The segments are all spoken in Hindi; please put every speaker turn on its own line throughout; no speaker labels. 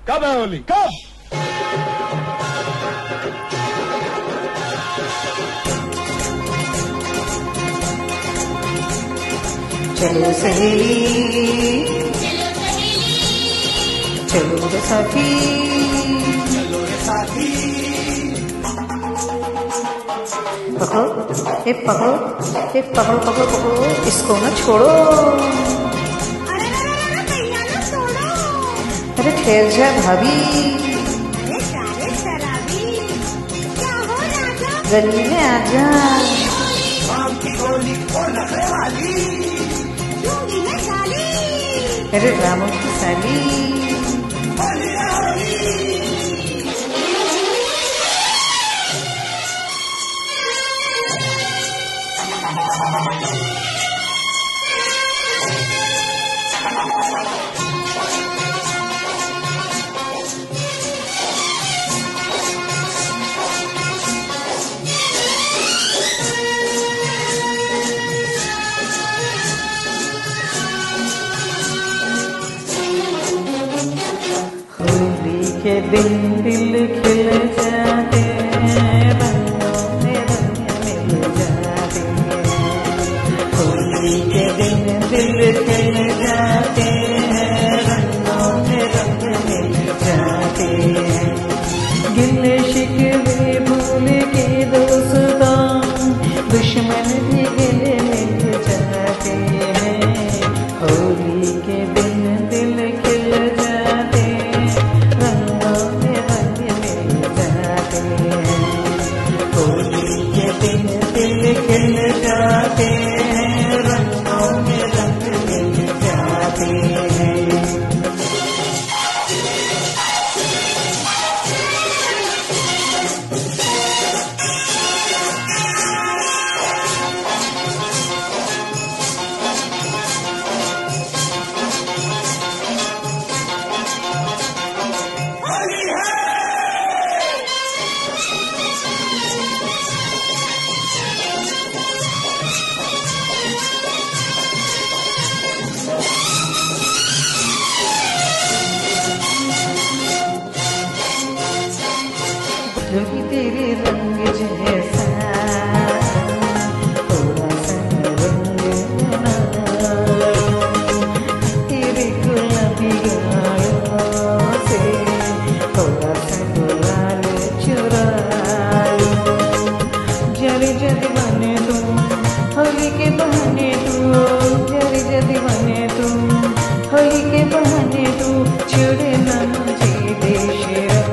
कब है होली, कब?
चलो सहेली, चलो रे साथी,
चलो रे साथी।
पकड़ो, ये पकड़ो, ये पकड़ो पकड़ो पकड़ो, इसको ना छोड़ो।
अरे भैया ना छोड़ो।
अरे ठहर जा भाभी।
अरे सारे शराबी, क्या हो राजा?
गली में आ जा।
शाम की होली और नखरे वाली,
दूंगी मैं गाली।
अरे रामू की साली।
होली है होली।
होली के दिन दिल खिल जाते हैं, रंगों में रंग मिल जाते हैं। होली के दिन दिल खिल जाते हैं, रंगों में रंग मिल जाते हैं। गिले शिकवे भूल के दोस्तों, दुश्मन भी गिले मिल जाते हैं। होली के दिन दिल खिल जाते हैं, रंगों में रंग मिल जाते हैं। होली के दिन दिल खिल जाते हैं, रंगों में रंग मिल जाते हैं।
होली है।
रवि तेरे रंग जैसा थोड़ा सा रंग बना, तेरे गुलाबी गालों से थोड़ा सा गुलाल चुरा लो। जरी जदी बने तुम होली के बहाने, तू जरी जदी बने तुम होली के बहाने, तू छुड़े ना मुझे बेशरम।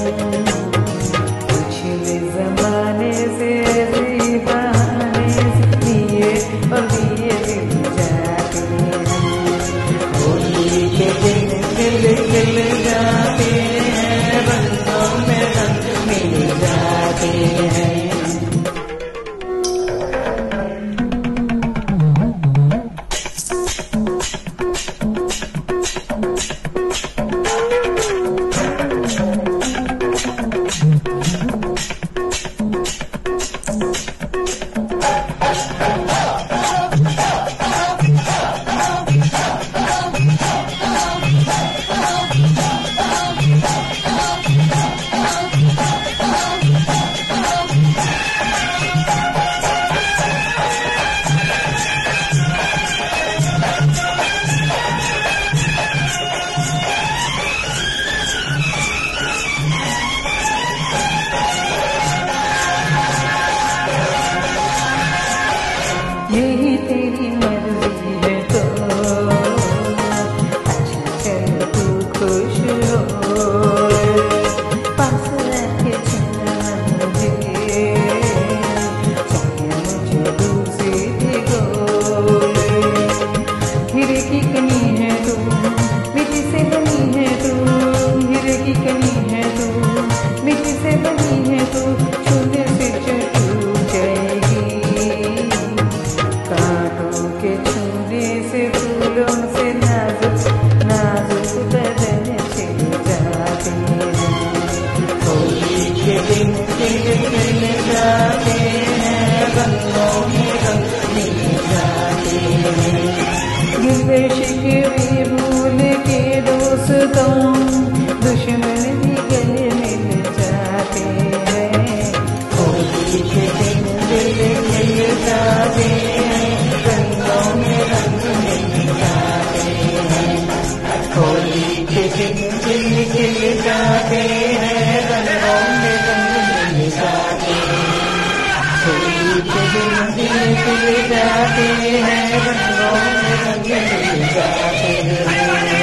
पिछले जमाने से ऐसे बहाने से दिए और दिए दिल जाते हैं। होली के दिन दिल खिल जाते हैं, रंगों में रंग मिल जाते हैं। यही तेरी मर्जी है तो अच्छा चल तू खुश हो, पास आके छूना मुझे, चाहे मुझे दूर से भिगोए। हीरे की कनी है तू, मिट्टी से बनी है तू, हीरे की कनी है तू, मिट्टी से बनी है तू, छूने से टूट जाएगी। कांटों के छूने से, फूलों से नाजुक नाजुक बदन छिल जाते हैं। होली के दिन दिल खिल जाते हैं, रंगों में रंग मिल जाते हैं। गिले शिकवे भूल के दोस्तों, दुश्मन दिन दिन खिल जाते हैं, रंगों में रंग मिल जाते हैं।